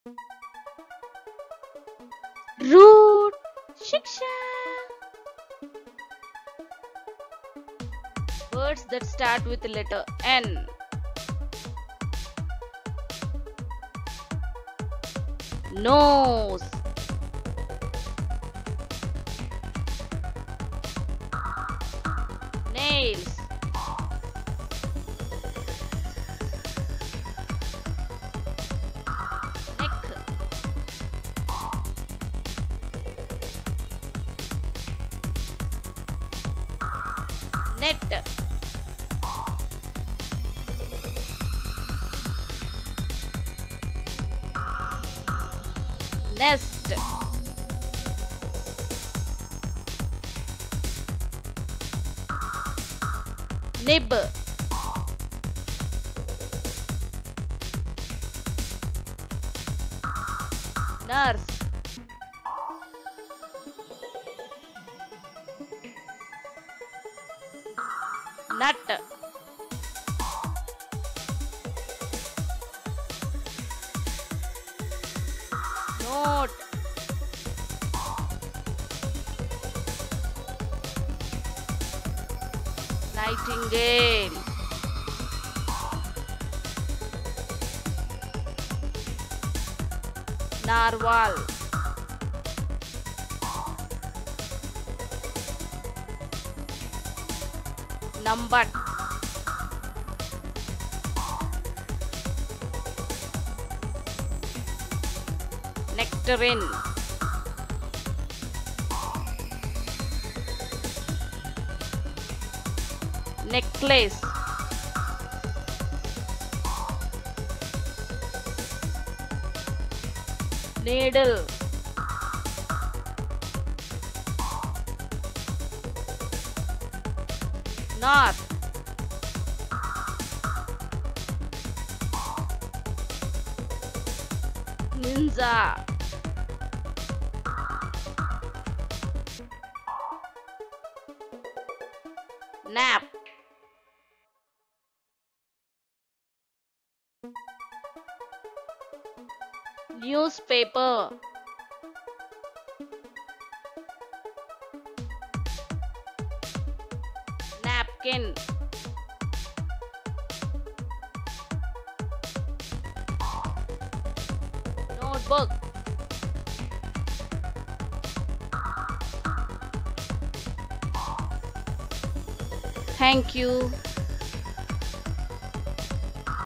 Root Shiksha. Words that start with the letter N. Nose. Nails. Neck. Net. Nest. Nib. Nurse. Nut. Note. Nightingale. Narwhal. Numbat. Nectarine. Necklace. Needle. North. Ninja. Nap. Newspaper. Napkin. Notebook. Thank you.